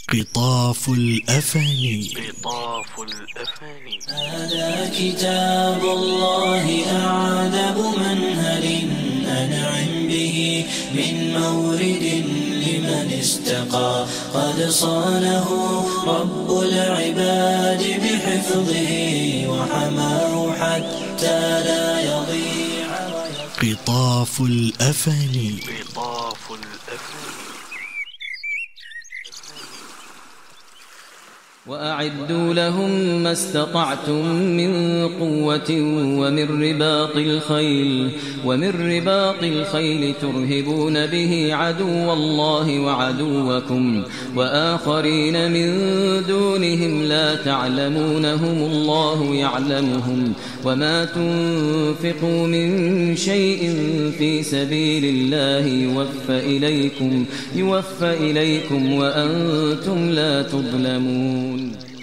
قطاف الأفاني. هذا كتاب الله أعذب منهل أنعم به من مورد لمن استقى. قد صانه رب العباد بحفظه وحماه حتى لا يضيع. قطاف الأفاني. وأعدوا لهم ما استطعتم من قوة ومن رباط الخيل ترهبون به عدو الله وعدوكم وآخرين من دونهم لا تعلمونهم الله يعلمهم. وما تنفقوا من شيء في سبيل الله يوفى إليكم وأنتم لا تظلمون.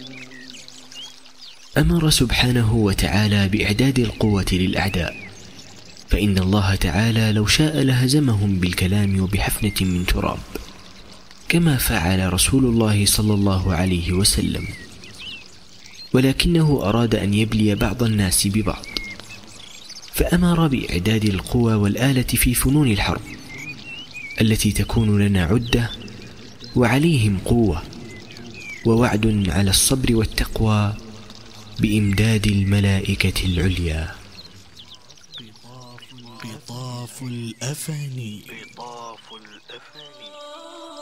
أمر سبحانه وتعالى بإعداد القوة للأعداء، فإن الله تعالى لو شاء لهزمهم بالكلام وبحفنة من تراب، كما فعل رسول الله صلى الله عليه وسلم، ولكنه أراد أن يبلي بعض الناس ببعض، فأمر بإعداد القوى والآلة في فنون الحرب التي تكون لنا عدة وعليهم قوة، ووعد على الصبر والتقوى بإمداد الملائكة العليا. قطاف الأفاني.